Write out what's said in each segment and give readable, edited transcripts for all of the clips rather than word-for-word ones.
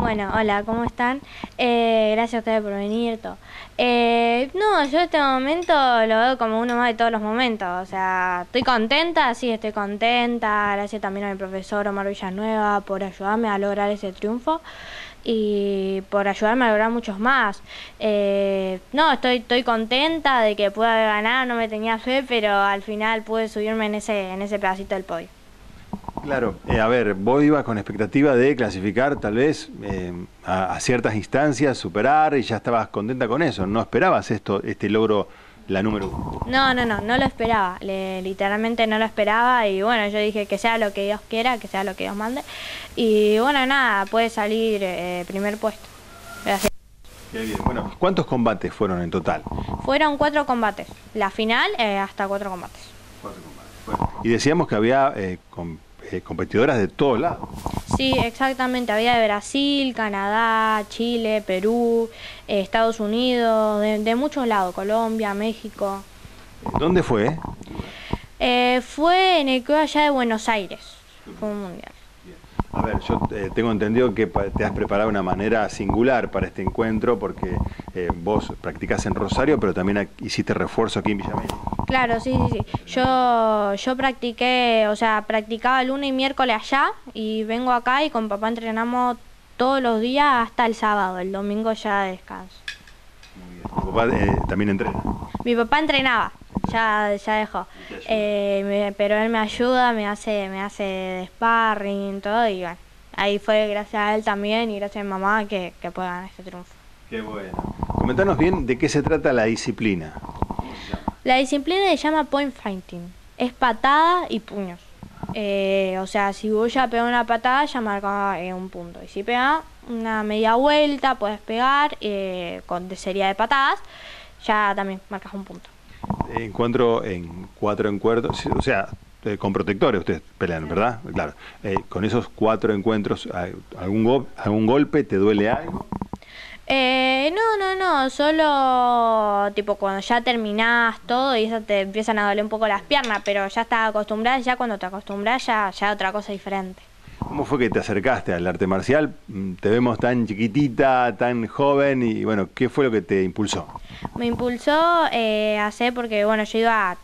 Bueno, hola, ¿cómo están? Gracias a ustedes por venir, todo. No, yo este momento lo veo como uno más de todos los momentos. O sea, estoy contenta, sí, estoy contenta. Gracias también a mi profesor Omar Villanueva por ayudarme a lograr ese triunfo y por ayudarme a lograr muchos más. No, estoy contenta de que pude haber ganado, no me tenía fe, pero al final pude subirme en ese pedacito del podio. Claro, a ver, vos ibas con expectativa de clasificar tal vez a ciertas instancias, superar y ya estabas contenta con eso. ¿No esperabas este logro, la número uno? No lo esperaba, literalmente no lo esperaba y bueno, yo dije que sea lo que Dios quiera, que sea lo que Dios mande y bueno, nada, puede salir primer puesto. Gracias. Qué bien. Bueno, ¿cuántos combates fueron en total? Fueron 4 combates, la final hasta 4 combates. Cuatro combates. Bueno, y decíamos que había competidoras de todos lados. Sí, exactamente, había de Brasil, Canadá, Chile, Perú, Estados Unidos, de muchos lados, Colombia, México. ¿Dónde fue? Fue en el club allá de Buenos Aires, fue un mundial. A ver, yo tengo entendido que te has preparado de una manera singular para este encuentro porque vos practicás en Rosario, pero también hiciste refuerzo aquí en Villa María. Claro, sí. Yo practiqué, o sea, practicaba lunes y miércoles allá y vengo acá y con papá entrenamos todos los días hasta el sábado, el domingo ya descanso. Muy bien. ¿Tu papá también entrena? Mi papá entrenaba, ya dejó, pero él me ayuda, me hace de sparring, todo y bueno, ahí fue gracias a él también y gracias a mi mamá que pude ganar este triunfo. Qué bueno. Comentanos bien de qué se trata la disciplina. La disciplina se llama point fighting, es patada y puños. O sea, si vos ya pegás una patada ya marca un punto. Y si pegás una media vuelta, puedes pegar de serie de patadas, ya también marcas un punto. Encuentro en 4 encuentros, o sea, con protectores ustedes pelean, ¿verdad? Claro. Con esos 4 encuentros, ¿algún golpe te duele algo? No, solo tipo cuando ya terminás todo y eso te empiezan a doler un poco las piernas, pero ya estás acostumbrada, ya cuando te acostumbras ya otra cosa diferente. ¿Cómo fue que te acercaste al arte marcial? Te vemos tan chiquitita, tan joven y bueno, ¿qué fue lo que te impulsó? Me impulsó a hacer porque bueno, yo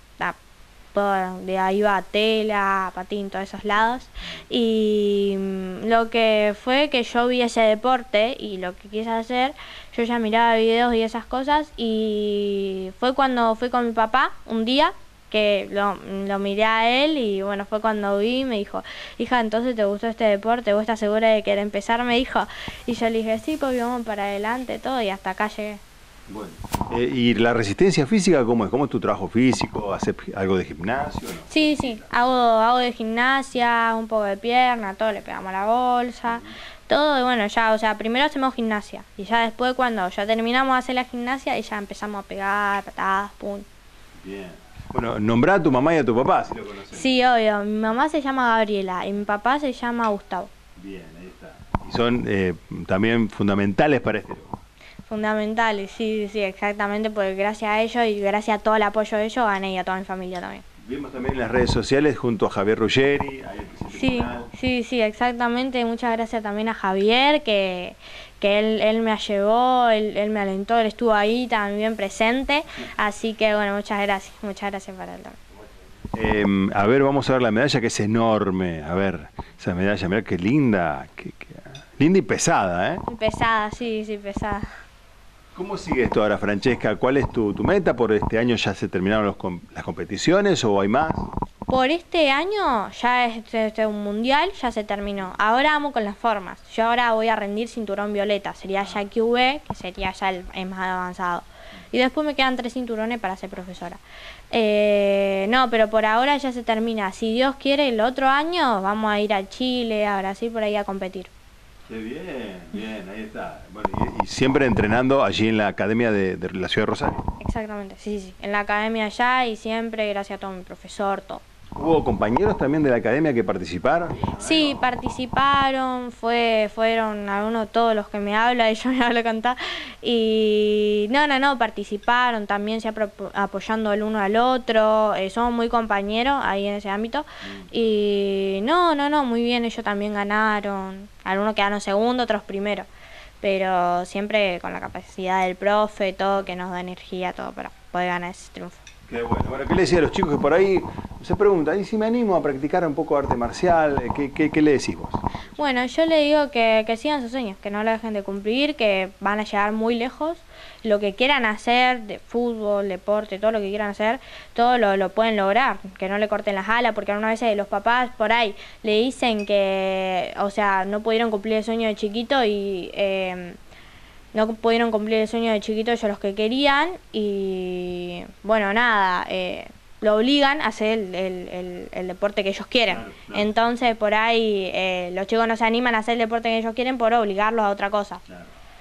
iba a tela, a patín, todos esos lados y lo que fue que yo vi ese deporte y lo que quise hacer, yo ya miraba videos y esas cosas y fue cuando fui con mi papá un día que lo miré a él y bueno, fue cuando vi y me dijo, hija, entonces ¿te gustó este deporte? ¿Vos estás segura de querer empezar? Me dijo, y yo le dije, sí, pues vamos para adelante, todo y hasta acá llegué. Bueno. ¿Y la resistencia física cómo es? ¿Cómo es tu trabajo físico? ¿Haces algo de gimnasio? ¿No? Sí, hago de gimnasia, un poco de pierna, todo, le pegamos a la bolsa, todo, y bueno, ya, o sea, primero hacemos gimnasia, y ya después cuando ya terminamos de hacer la gimnasia, y ya empezamos a pegar, patadas, pum. Bien. Bueno, nombrá a tu mamá y a tu papá, si lo conoces. Sí, obvio, mi mamá se llama Gabriela, y mi papá se llama Gustavo. Bien, ahí está. Y son también fundamentales para este logro. Fundamentales, sí, exactamente, porque gracias a ellos y gracias a todo el apoyo de ellos gané y a toda mi familia también. Vimos también en las redes sociales junto a Javier Ruggeri, ahí el presidente Sí, exactamente. Muchas gracias también a Javier, que él me ayudó, él me alentó, él estuvo ahí también presente. Así que bueno, muchas gracias para él también. A ver, vamos a ver la medalla que es enorme. A ver, esa medalla, mirá qué linda, linda y pesada, ¿eh? Pesada, sí, pesada. ¿Cómo sigue esto ahora, Francesca? ¿Cuál es tu meta? ¿Por este año ya se terminaron las competiciones o hay más? Por este año ya es un mundial, ya se terminó. Ahora vamos con las formas. Yo ahora voy a rendir cinturón violeta, sería ya QV, que sería ya el más avanzado. Y después me quedan 3 cinturones para ser profesora. No, pero por ahora ya se termina. Si Dios quiere, el otro año vamos a ir a Chile, a Brasil, por ahí a competir. Qué bien, ahí está. Bueno, y siempre entrenando allí en la academia de la ciudad de Rosario. Exactamente, sí, en la academia allá y siempre gracias a todo mi profesor, todo. ¿Hubo compañeros también de la academia que participaron? Sí, participaron, fueron algunos, todos los que me hablan, y yo me hablo cantar, y no, participaron también, siempre apoyando el uno al otro, somos muy compañeros ahí en ese ámbito, y no, muy bien, ellos también ganaron, algunos quedaron segundo, otros primero, pero siempre con la capacidad del profe, todo, que nos da energía, todo para poder ganar ese triunfo. Qué bueno. Bueno, ¿qué le decía a los chicos que por ahí se preguntan, y si me animo a practicar un poco arte marcial, qué le decís vos? Bueno, yo le digo que sigan sus sueños, que no lo dejen de cumplir, que van a llegar muy lejos. Lo que quieran hacer, de fútbol, deporte, todo lo que quieran hacer, todo lo pueden lograr. Que no le corten las alas, porque algunas veces los papás por ahí le dicen que, o sea, no pudieron cumplir el sueño de chiquito y... no pudieron cumplir el sueño de chiquito ellos los que querían y bueno, nada, lo obligan a hacer el deporte que ellos quieren. Claro. Entonces por ahí los chicos no se animan a hacer el deporte que ellos quieren por obligarlos a otra cosa. Claro.